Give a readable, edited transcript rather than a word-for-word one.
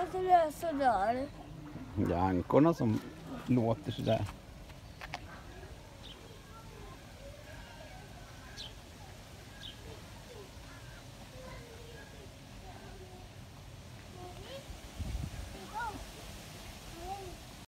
Varför är det sådär? Det är ankorna som låter sådär.